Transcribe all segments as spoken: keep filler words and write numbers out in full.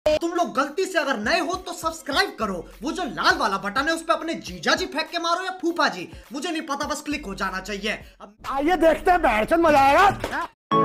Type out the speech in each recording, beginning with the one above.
तुम लोग गलती से अगर नए हो तो सब्सक्राइब करो, वो जो लाल वाला बटन है उस पर अपने जीजा जी फेंक के मारो या फूफा जी, मुझे नहीं पता, बस क्लिक हो जाना चाहिए। आइए देखते हैं, बैठन मजा आएगा।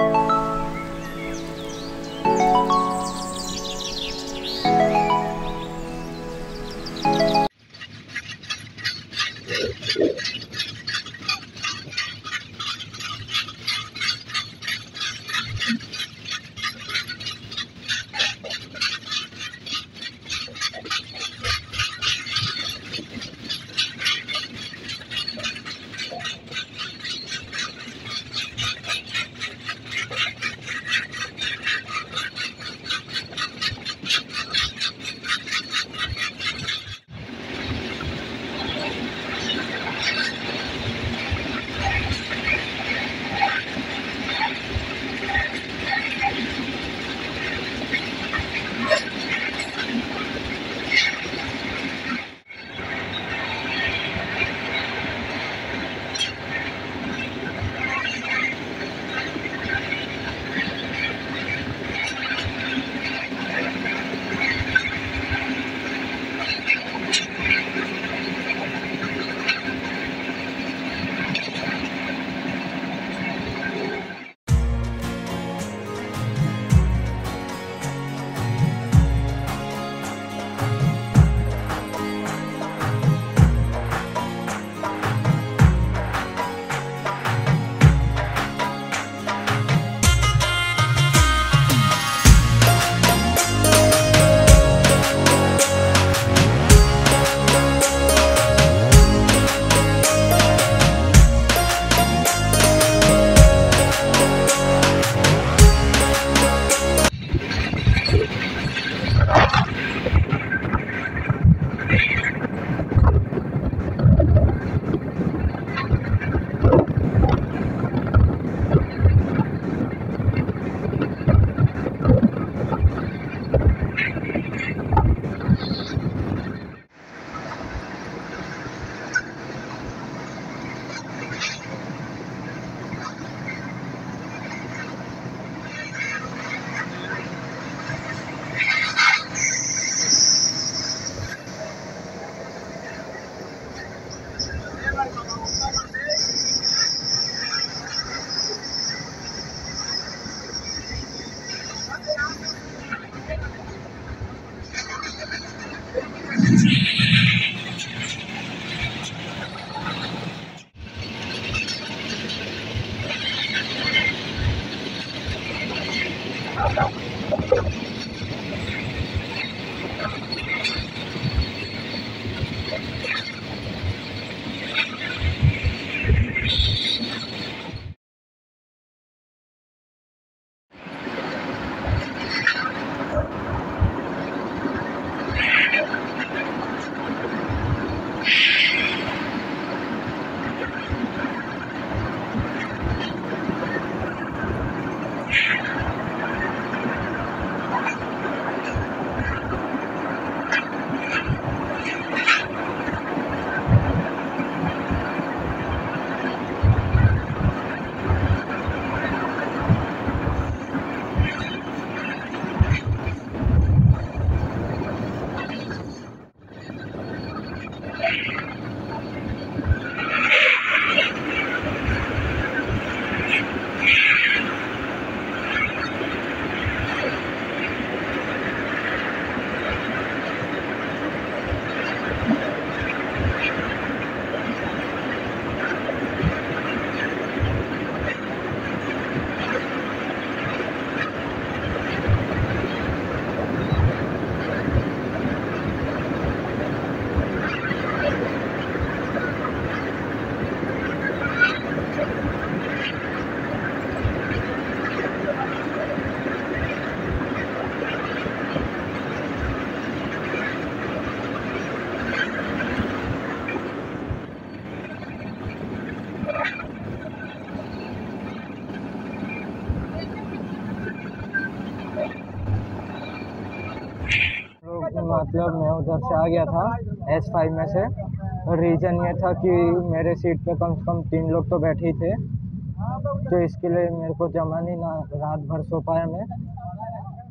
मतलब मैं उधर से आ गया था एस फाइव में से, और रीज़न ये था कि मेरे सीट पे कम से कम तीन लोग तो बैठे ही थे, तो इसके लिए मेरे को जमा नहीं ना रात भर सो पाया मैं।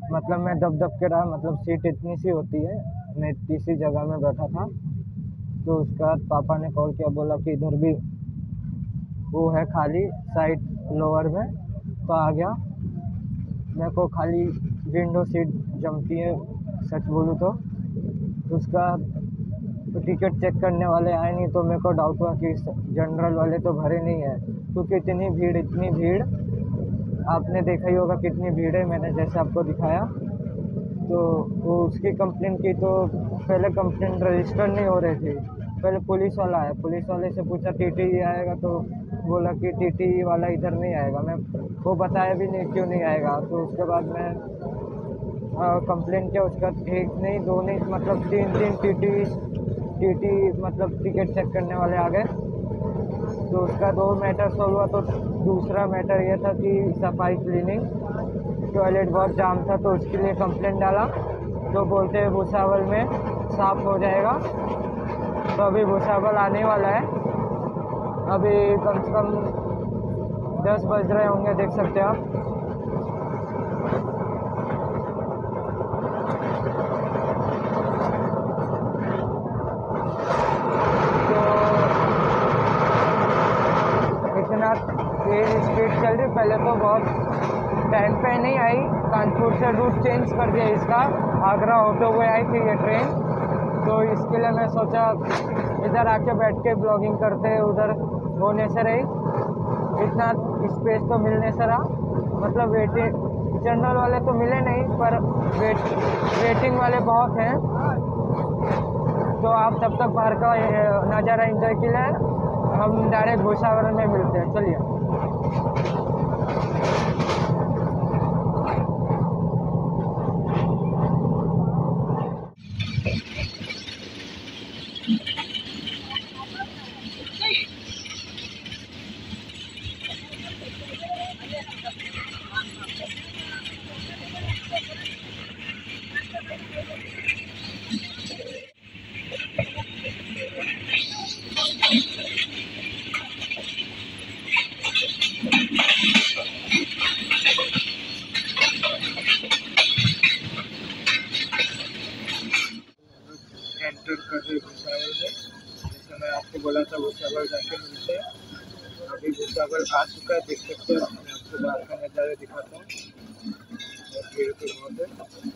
मतलब मैं दब दब के रहा, मतलब सीट इतनी सी होती है, मैं तीसरी जगह में बैठा था। तो उसके बाद पापा ने कॉल किया, बोला कि इधर भी वो है खाली साइड लोअर में, तो आ गया। मेरे को खाली विंडो सीट जमती है सच बोलूँ तो। उसका तो टिकट चेक करने वाले आए नहीं, तो मेरे को डाउट हुआ कि जनरल वाले तो भरे नहीं है, क्योंकि इतनी भीड़ इतनी भीड़ आपने देखा ही होगा कितनी भीड़ है, मैंने जैसे आपको दिखाया। तो वो उसकी कंप्लेन की, तो पहले कंप्लेन रजिस्टर नहीं हो रही थी। पहले पुलिस वाला आया, पुलिस वाले से पूछा टीटी आएगा, तो बोला कि टीटी वाला इधर नहीं आएगा। मैं वो बताया भी नहीं क्यों नहीं आएगा। तो उसके बाद मैं कंप्लेन किया, उसका एक नहीं दो नहीं मतलब तीन तीन टीटी टीटी मतलब टिकट चेक करने वाले आ गए। तो उसका दो मैटर सॉल्व हुआ। तो दूसरा मैटर ये था कि सफाई क्लीनिंग, टॉयलेट बहुत जाम था, तो उसके लिए कंप्लेंट डाला। तो बोलते हैं भूसावल में साफ़ हो जाएगा। तो अभी भूसावल आने वाला है, अभी कम से कम दस बज रहे होंगे, देख सकते हैं आप। तो इतना तेज स्पीड चल रही, पहले तो बहुत टाइम पे नहीं आई। कानपुर से रूट चेंज कर दिया इसका, आगरा होते हुए आई थी ये ट्रेन। तो इसके लिए मैं सोचा इधर आके बैठ के ब्लॉगिंग करते, उधर होने से रही, इतना स्पेस तो मिलने से रहा। मतलब वेटिंग जनरल वाले तो मिले नहीं, पर वेट वेटिंग वाले बहुत हैं। तो आप तब तक बाहर का नज़ारा एंजॉय के लिए हम डायरेक्ट भूसावल में मिलते हैं, चलिए। एंटर कर रहे भूसावल में, जैसे मैं आपको बोला था भूसावल जाके मिलते हैं। अभी भूसावल आ चुका है, देख सकते हैं। मैं आपको बाहर का नज़ारा दिखाता हूँ, बहुत भीड़ तो बहुत है।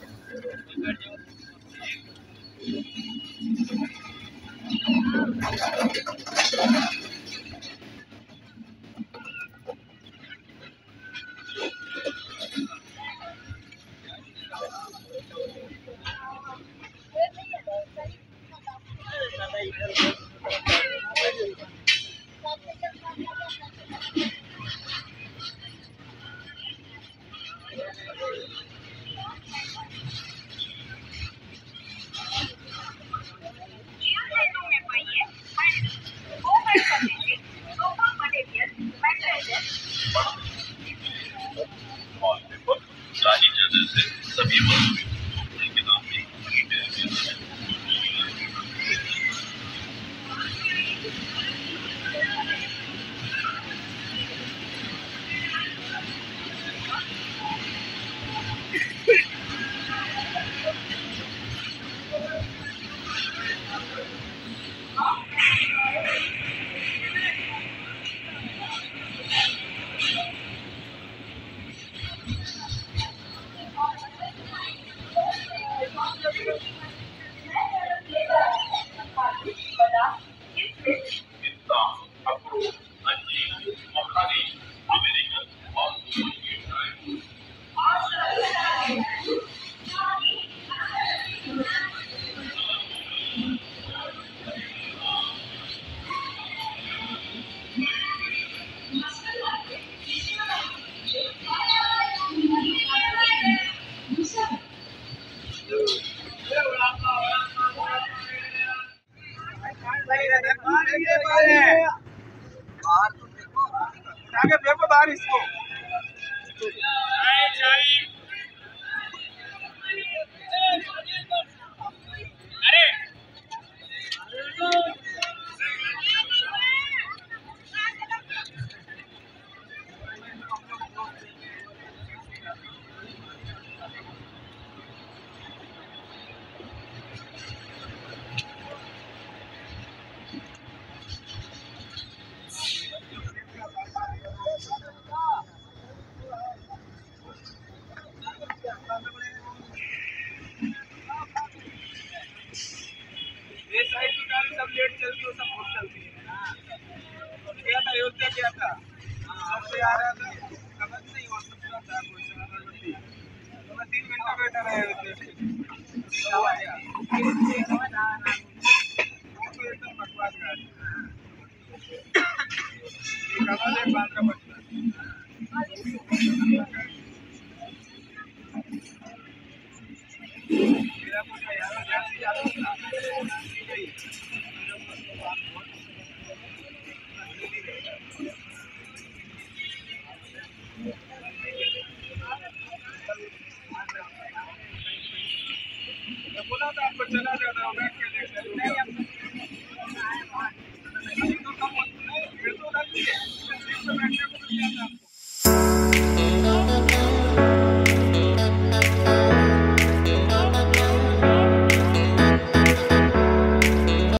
लेट चलती है, सब बहुत चलती है। गया था अयोध्या, गया था, सबसे आ रहा था, समझ नहीं हो सकता था कोई अगरबत्ती, तो मैं तीन घंटा बैठा रहा अयोध्या से, तो आया वो तो एकदम बकवास गाड़ी, एक कमल है बांद्रा पटना। मेरा कुछ यार जाती जाती था, गई मैं बोला था आपको चला जाता हूँ बैठ के देख नहीं, अब तो कम नहीं, फिर तो